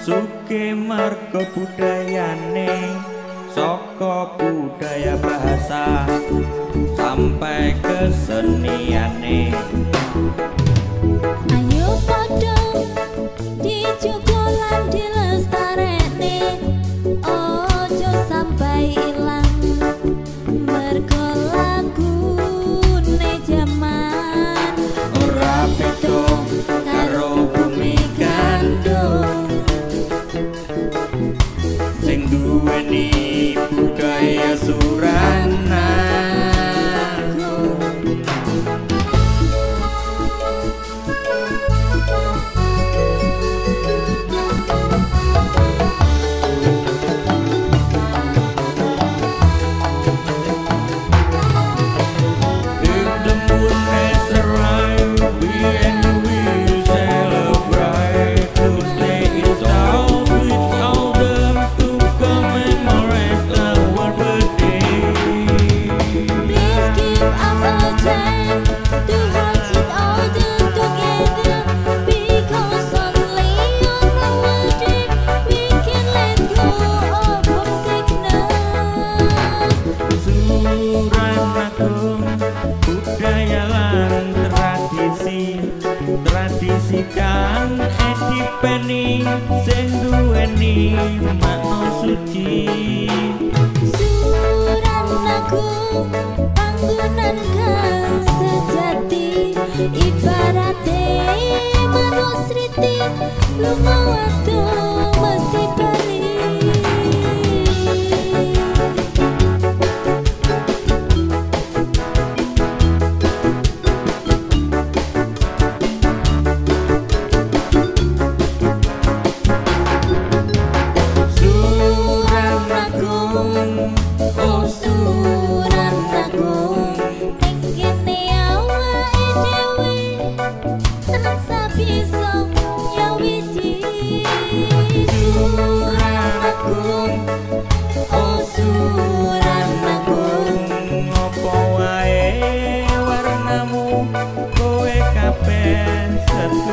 suke marga budayane saka budaya bahasa sampai keseniane. Ayo padha dijogo lan dilestarekne, ojo sampai ilang mergo lagune jaman Ora beda karo bumi gandum sing duweni budaya Suranagong. Tradisi kang edipeni sing duweni makna suci. Suranagong panggonan kang sejati, ibarate manusriti lunga wadon mesti bali. Oh Suranagong, ning kene awake dhewe asa bisa nyawiji. Suranagong, oh Suranagong, apa wae warnamu kowe kabeh